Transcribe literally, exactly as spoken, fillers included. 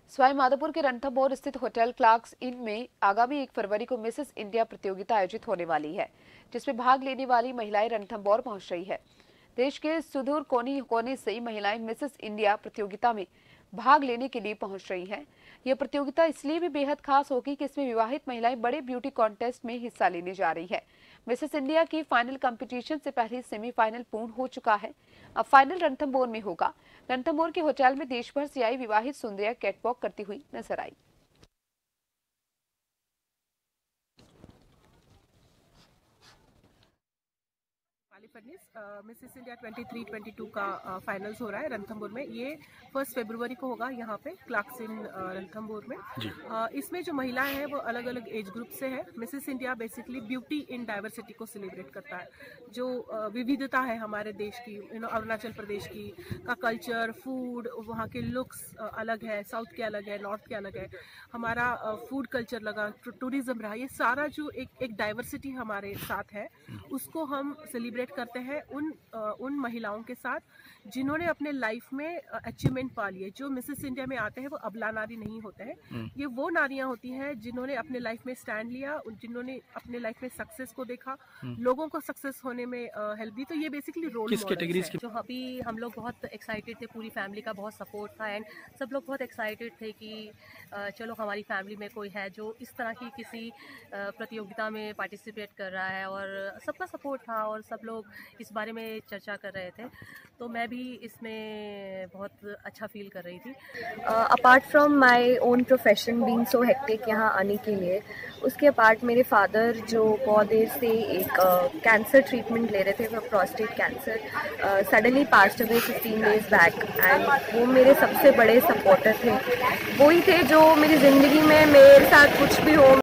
सवाई माधोपुर के रणथंभौर स्थित hotel Clarks इन में आगामी एक फरवरी को मिसेस इंडिया प्रतियोगिता आयोजित होने वाली है, जिसमें भाग लेने वाली महिलाएं रणथंभौर पहुंच रही है। देश के सुदूर कोने कोने से महिलाएं मिसेस इंडिया प्रतियोगिता में भाग लेने के लिए पहुंच रही हैं। यह प्रतियोगिता इसलिए भी बेहद खास होगी कि इसमें विवाहित महिलाएं बड़े ब्यूटी कॉन्टेस्ट में हिस्सा लेने जा रही है। मिसेस इंडिया की फाइनल कंपटीशन से पहले सेमीफाइनल पूर्ण हो चुका है। अब फाइनल रणथंभौर में होगा। रणथंभौर के होटल में देश भर से आई विवाहित सुंदरियां कैटवॉक करती हुई नजर आई। मिसेस इंडिया तेईस बाईस का फाइनल्स हो रहा है रणथंभौर में। ये फर्स्ट फरवरी को होगा यहाँ पे क्लार्क्स इन रणथंभौर में। आ, इसमें जो महिलाएं हैं वो अलग अलग एज ग्रुप से है। Mrs India basically beauty in diversity को सेलिब्रेट करता है। जो विविधता है हमारे देश की, यू नो अरुणाचल प्रदेश की का कल्चर, फूड, वहाँ के लुक्स अलग है, साउथ के अलग है, नॉर्थ के अलग है, हमारा फूड कल्चर लगा, टूरिज्म रहा, ये सारा जो एक एक डाइवर्सिटी हमारे साथ है उसको हम सेलिब्रेट करते हैं उन उन महिलाओं के साथ जिन्होंने अपने लाइफ में अचीवमेंट पा लिए। जो मिसेस इंडिया में आते हैं वो अबला नारी नहीं होते हैं, ये वो नारियां होती हैं जिन्होंने अपने लाइफ में स्टैंड लिया, जिन्होंने अपने लाइफ में सक्सेस को देखा, लोगों को सक्सेस होने में हेल्प दी। तो ये बेसिकली रोल किस कैटेगरीज की? जो अभी हम लोग बहुत एक्साइटेड थे, पूरी फैमिली का बहुत सपोर्ट था एंड सब लोग बहुत एक्साइटेड थे कि चलो हमारी फैमिली में कोई है जो इस तरह की किसी प्रतियोगिता में पार्टिसिपेट कर रहा है, और सबका सपोर्ट था और सब लोग इस बारे में चर्चा कर रहे थे। तो मैं भी इसमें बहुत अच्छा फील कर रही थी। Apart from my own profession being so hectic यहाँ आने के लिए, उसके अपार्ट मेरे फादर जो बहुत देर से एक कैंसर uh, ट्रीटमेंट ले रहे थे for prostate cancer, suddenly passed away fifteen days back and वो मेरे सबसे बड़े सपोर्टर थे। वही थे जो मेरी ज़िंदगी में मेरे साथ कुछ भी हो